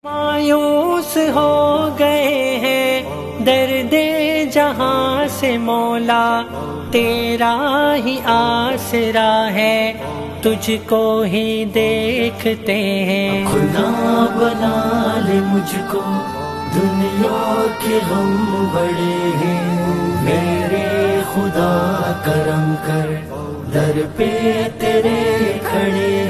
मायूस हो गए हैं दर्दे जहां से मौला, तेरा ही आसरा है, तुझको ही देखते हैं। खुदा बना ले मुझको, दुनिया के गम बड़े हैं। मेरे खुदा करम कर, दर पे तेरे खड़े